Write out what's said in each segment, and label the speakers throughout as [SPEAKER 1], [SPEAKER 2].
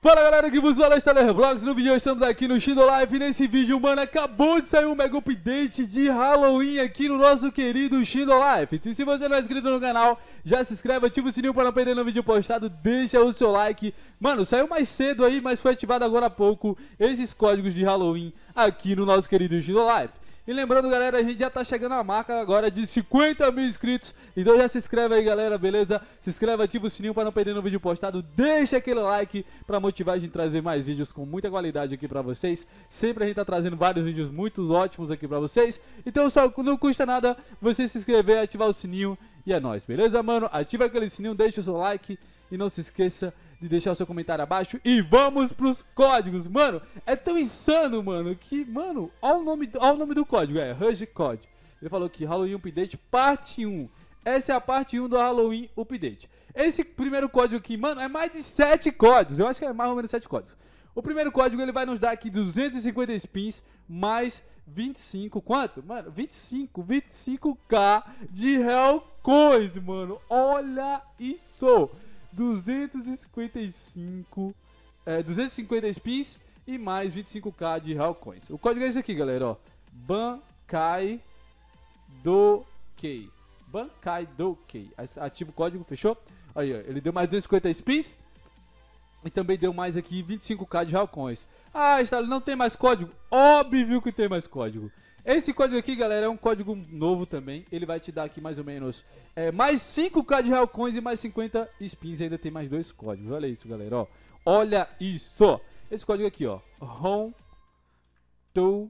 [SPEAKER 1] Fala galera, que vos fala Stellar Vlogs. No vídeo de hoje estamos aqui no Shindo Life. E nesse vídeo, mano, acabou de sair um mega update de Halloween aqui no nosso querido Shindo Life. E se você não é inscrito no canal, já se inscreve, ativa o sininho para não perder no vídeo postado, deixa o seu like. Mano, saiu mais cedo aí, mas foi ativado agora há pouco esses códigos de Halloween aqui no nosso querido Shindo Life. E lembrando, galera, a gente já tá chegando à marca agora de 50 mil inscritos. Então já se inscreve aí, galera, beleza? Se inscreve, ativa o sininho para não perder no vídeo postado. Deixa aquele like para motivar a gente a trazer mais vídeos com muita qualidade aqui pra vocês. Sempre a gente tá trazendo vários vídeos muito ótimos aqui pra vocês. Então só não custa nada você se inscrever, ativar o sininho e é nóis, beleza, mano? Ativa aquele sininho, deixa o seu like e não se esqueça de deixar o seu comentário abaixo. E vamos pros códigos, mano. É tão insano, mano, que, mano, olha o nome do código, é Rush Code. Ele falou que Halloween Update parte 1. Essa é a parte 1 do Halloween Update. Esse primeiro código aqui, mano, é mais de 7 códigos. Eu acho que é mais ou menos 7 códigos. O primeiro código, ele vai nos dar aqui 250 spins mais 25, quanto? Mano, 25k de Hellcoins, mano. Olha isso! 250 spins e mais 25k de Hellcoins. O código é esse aqui, galera, ó. Bankai do Key. Bankai do Key. Ativa o código, fechou? Aí, ó, ele deu mais 250 spins e também deu mais aqui 25k de Hellcoins. Ah, Stalin, não tem mais código? Óbvio que tem mais código. Esse código aqui, galera, é um código novo também. Ele vai te dar aqui mais ou menos mais 5k de Hellcoins e mais 50 spins. E ainda tem mais 2 códigos. Olha isso, galera, ó. Olha isso. Esse código aqui, ó. Home to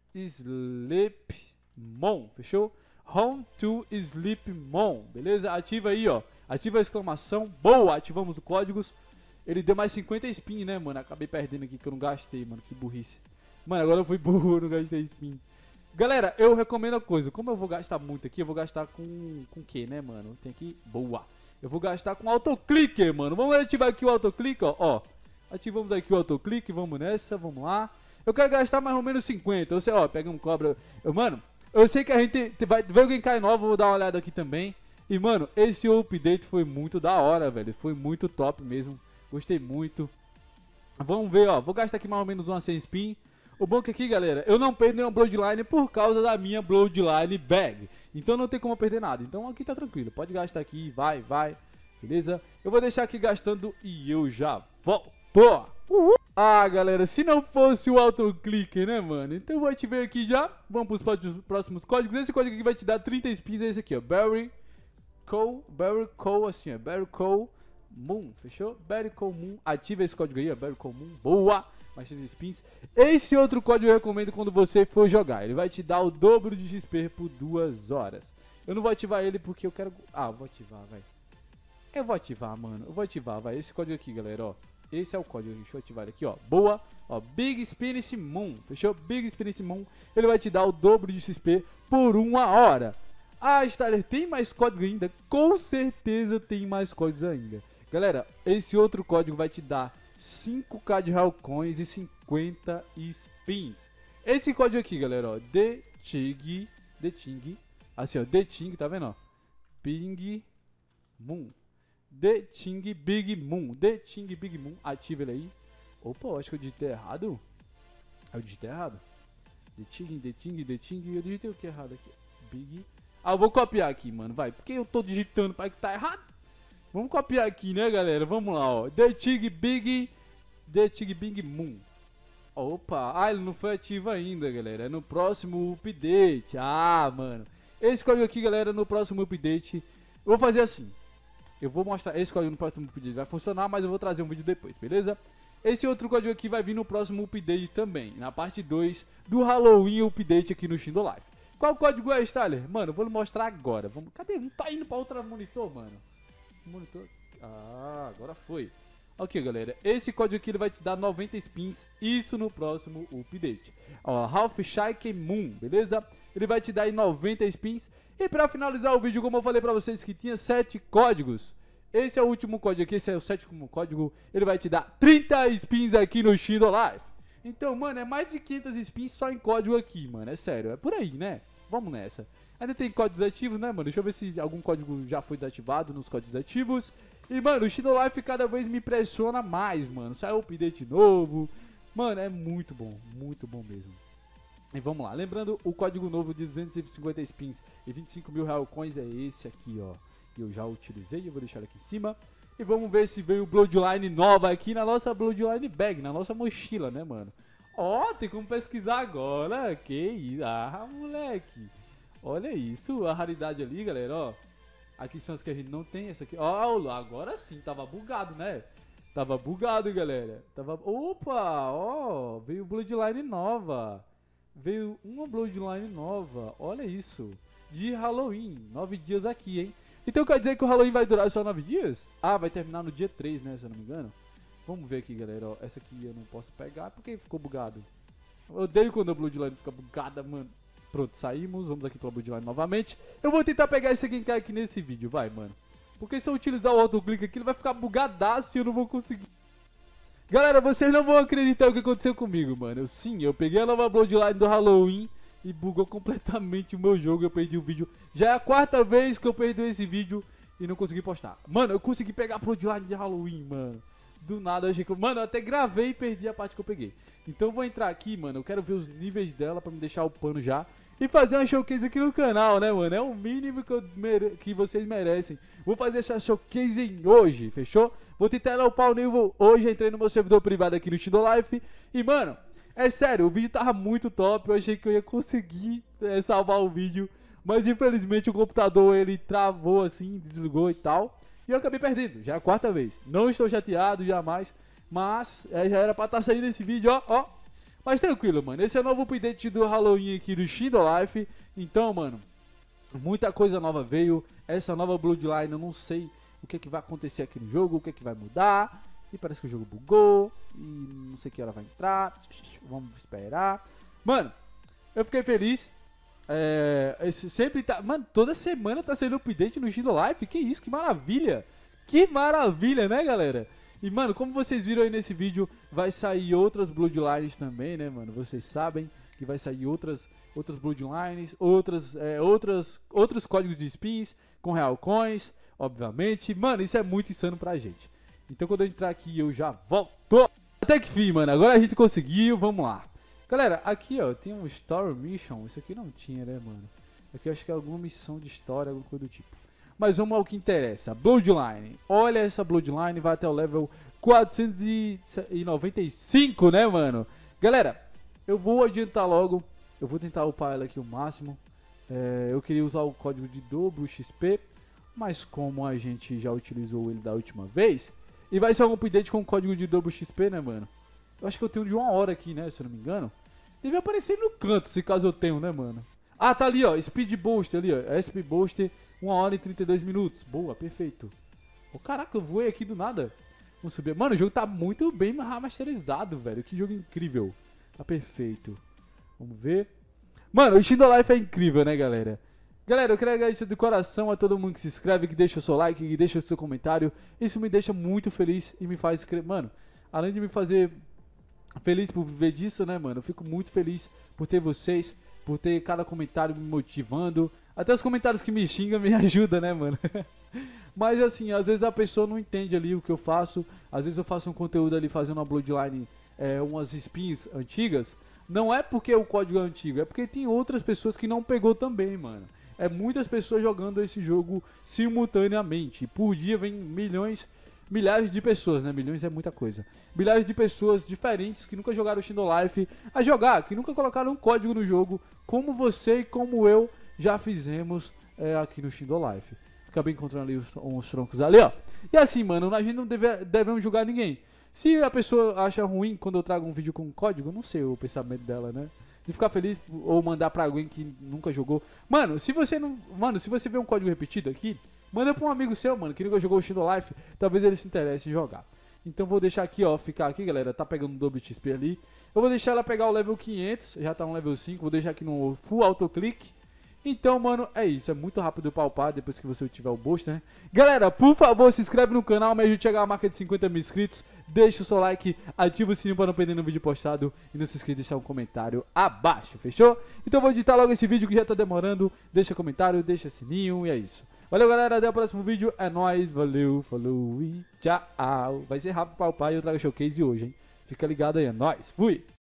[SPEAKER 1] Sleep Mon. Fechou? Home to Sleep Mon. Beleza? Ativa aí, ó. Ativa a exclamação. Boa! Ativamos os códigos. Ele deu mais 50 spin, né, mano? Acabei perdendo aqui que eu não gastei, mano. Que burrice. Mano, agora eu fui burro, eu não gastei spin. Galera, eu recomendo a coisa. Como eu vou gastar muito aqui, eu vou gastar com o que, né, mano? Tem aqui, boa. Eu vou gastar com autoclicker, mano. Vamos ativar aqui o autoclicker, ó. Ativamos aqui o autoclicker, vamos nessa, vamos lá. Eu quero gastar mais ou menos 50. Você, ó, pega um cobra. Mano, eu sei que a gente vai ver alguém cair novo, vou dar uma olhada aqui também. E, mano, esse update foi muito da hora, velho. Foi muito top mesmo. Gostei muito. Vamos ver, ó. Vou gastar aqui mais ou menos uma 100 spin. O bom é que aqui, galera, eu não perdo nenhuma Bloodline por causa da minha Bloodline Bag. Então não tem como eu perder nada. Então aqui tá tranquilo. Pode gastar aqui, vai. Beleza? Eu vou deixar aqui gastando e eu já volto. Ah, galera, se não fosse o autoclicker, né, mano? Então eu vou ativar aqui já. Vamos pros próximos códigos. Esse código aqui vai te dar 30 spins. É esse aqui, ó. Berry Coal, assim, ó. Berry Coal Moon, fechou? Berry Coal Moon. Ativa esse código aí, ó. Berry Coal Moon. Boa! Mais 30 spins. Esse outro código eu recomendo quando você for jogar. Ele vai te dar o dobro de XP por 2 horas. Eu não vou ativar ele porque eu quero... Ah, eu vou ativar, vai. Eu vou ativar, mano. Eu vou ativar, vai. Esse código aqui, galera, ó. Esse é o código. Deixa eu ativar ele aqui, ó. Boa. Ó, Big Spinach Moon. Fechou? Big Spinach Moon. Ele vai te dar o dobro de XP por 1 hora. Ah, Styler, tem mais código ainda? Com certeza tem mais códigos ainda. Galera, esse outro código vai te dar 5k de Hellcoins e 50 spins. Esse código aqui, galera, ó, The Ting, assim, ó, The Ting, tá vendo, ó? Big Moon. The Ting Big Moon. The Ting Big Moon. Ativa ele aí. Opa, eu acho que eu digitei errado. Eu digitei errado. The Ting. Eu digitei o que errado aqui? Big. Ah, eu vou copiar aqui, mano, vai. Porque eu tô digitando para que tá errado. Vamos copiar aqui, né, galera? Vamos lá, ó. The Ting Big Moon. Opa, ele não foi ativo ainda, galera. É no próximo update. Ah, mano. Esse código aqui, galera, no próximo update. Eu vou fazer assim. Eu vou mostrar esse código no próximo update. Vai funcionar, mas eu vou trazer um vídeo depois, beleza? Esse outro código aqui vai vir no próximo update também. Na parte 2 do Halloween Update aqui no Shindo Life. Qual código é, Styler? Mano, eu vou lhe mostrar agora. Vamos... Cadê? Não tá indo pra outra monitor, mano. Monitor. Ah, agora foi. Ok, galera. Esse código aqui ele vai te dar 90 spins. Isso no próximo update. Ó, Half Shake Moon, beleza? Ele vai te dar aí 90 spins. E pra finalizar o vídeo, como eu falei pra vocês que tinha 7 códigos. Esse é o último código aqui. Esse é o 7º código. Ele vai te dar 30 spins aqui no Shindo Life. Então, mano, é mais de 500 spins só em código aqui, mano. É sério. É por aí, né? Vamos nessa. Ainda tem códigos ativos, né, mano? Deixa eu ver se algum código já foi desativado nos códigos ativos. E, mano, o Shindo Life cada vez me impressiona mais, mano. Saiu um update novo. Mano, é muito bom mesmo. E vamos lá, lembrando, o código novo de 250 spins e 25 mil real coins é esse aqui, ó. Que eu já utilizei, eu vou deixar aqui em cima. E vamos ver se veio Bloodline nova aqui na nossa Bloodline Bag, na nossa mochila, né, mano? Ó, tem como pesquisar agora. Que isso, ah, moleque. Olha isso, a raridade ali, galera, ó. Aqui são as que a gente não tem, essa aqui. Ó, agora sim, tava bugado, né? Tava bugado, galera. Opa, ó, veio Bloodline nova. Veio uma Bloodline nova, olha isso. De Halloween, 9 dias aqui, hein? Então quer dizer que o Halloween vai durar só 9 dias? Ah, vai terminar no dia 3, né, se eu não me engano. Vamos ver aqui, galera, ó. Essa aqui eu não posso pegar porque ficou bugado. Eu odeio quando a Bloodline fica bugada, mano. Pronto, saímos, vamos aqui pra Bloodline novamente. Eu vou tentar pegar esse aqui aqui nesse vídeo, vai, mano. Porque se eu utilizar o autoclique aqui, ele vai ficar bugadaço e eu não vou conseguir. Galera, vocês não vão acreditar o que aconteceu comigo, mano. Eu peguei a nova Bloodline do Halloween e bugou completamente o meu jogo. Eu perdi o vídeo. Já é a 4ª vez que eu perdi esse vídeo e não consegui postar. Mano, eu consegui pegar a Bloodline de Halloween, mano. Do nada, eu achei que... Mano, eu até gravei e perdi a parte que eu peguei. Então eu vou entrar aqui, mano. Eu quero ver os níveis dela pra me deixar o pano já. E fazer uma showcase aqui no canal, né, mano? É o mínimo que vocês merecem. Vou fazer essa showcase hoje, fechou? Vou tentar upar o nível hoje. Entrei no meu servidor privado aqui no Shindo Life. E, mano, é sério, o vídeo tava muito top. Eu achei que eu ia conseguir salvar o vídeo. Mas, infelizmente, o computador, ele travou assim, desligou e tal. E eu acabei perdendo, já é a 4ª vez. Não estou chateado, jamais. Mas, já era pra estar saindo esse vídeo, ó, ó. Mas tranquilo, mano. Esse é o novo update do Halloween aqui do Shindo Life. Então, mano, muita coisa nova veio. Essa nova Bloodline, eu não sei o que é que vai acontecer aqui no jogo, o que é que vai mudar. E parece que o jogo bugou. E não sei que hora vai entrar. Vamos esperar. Mano, eu fiquei feliz. Esse sempre tá... Mano, toda semana tá saindo update no Shindo Life. Que isso, que maravilha. Que maravilha, né, galera? E, mano, como vocês viram aí nesse vídeo, vai sair outras Bloodlines também, né, mano? Vocês sabem que vai sair outras Bloodlines, outros códigos de spins com Real Coins, obviamente. Mano, isso é muito insano pra gente. Então, quando eu entrar aqui, eu já volto. Até que fim, mano. Agora a gente conseguiu, vamos lá. Galera, aqui, ó, tem um Story Mission. Isso aqui não tinha, né, mano? Aqui eu acho que é alguma missão de história, alguma coisa do tipo. Mas vamos ao que interessa. Bloodline. Olha essa Bloodline, vai até o level 495, né, mano? Galera, eu vou adiantar logo. Eu vou tentar upar ela aqui o máximo. Eu queria usar o código de dobro XP. Mas como a gente já utilizou ele da última vez. E vai ser um update com o código de dobro XP, né, mano? Eu acho que eu tenho de 1 hora aqui, né, se eu não me engano. Deve aparecer no canto, se caso eu tenho, né, mano? Ah, tá ali, ó. Speed Boost ali, ó. SP Boost, 1 hora e 32 minutos. Boa, perfeito. Oh, caraca, eu voei aqui do nada. Vamos subir. Mano, o jogo tá muito bem remasterizado, velho. Que jogo incrível. Tá perfeito. Vamos ver. Mano, o Shindo Life é incrível, né, galera? Galera, eu quero agradecer de coração a todo mundo que se inscreve, que deixa o seu like, que deixa o seu comentário. Isso me deixa muito feliz e me faz... Mano, além de me fazer feliz por viver disso, né, mano? Eu fico muito feliz por ter vocês, por ter cada comentário me motivando. Até os comentários que me xingam me ajudam, né, mano? Mas assim, às vezes a pessoa não entende ali o que eu faço. Às vezes eu faço um conteúdo ali fazendo uma Bloodline, umas spins antigas. Não é porque o código é antigo, é porque tem outras pessoas que não pegou também, mano. É muitas pessoas jogando esse jogo simultaneamente. Por dia vem milhares de pessoas, né? Milhões é muita coisa. Milhares de pessoas diferentes que nunca jogaram o Shindo Life a jogar, que nunca colocaram um código no jogo, como você e como eu já fizemos aqui no Shindo Life. Acabei encontrando ali uns troncos ali, ó. E assim, mano, a gente não devemos julgar ninguém. Se a pessoa acha ruim quando eu trago um vídeo com código, não sei o pensamento dela, né? De ficar feliz ou mandar pra alguém que nunca jogou. Mano, se você vê um código repetido aqui, manda pra um amigo seu, mano, que nunca jogou o Shindo Life, talvez ele se interesse em jogar. Então vou deixar aqui, ó, ficar aqui, galera, tá pegando o WXP ali. Eu vou deixar ela pegar o level 500, já tá no level 5, vou deixar aqui no full autoclick. Então, mano, é isso, é muito rápido pra upar depois que você tiver o boost, né? Galera, por favor, se inscreve no canal, me ajude a chegar a marca de 50 mil inscritos. Deixa o seu like, ativa o sininho pra não perder nenhum vídeo postado. E não se esqueça de deixar um comentário abaixo, fechou? Então eu vou editar logo esse vídeo que já tá demorando. Deixa comentário, deixa sininho e é isso. Valeu, galera. Até o próximo vídeo. É nóis. Valeu, falou e tchau. Vai ser rápido pra upar e eu trago showcase hoje, hein? Fica ligado aí. É nóis. Fui.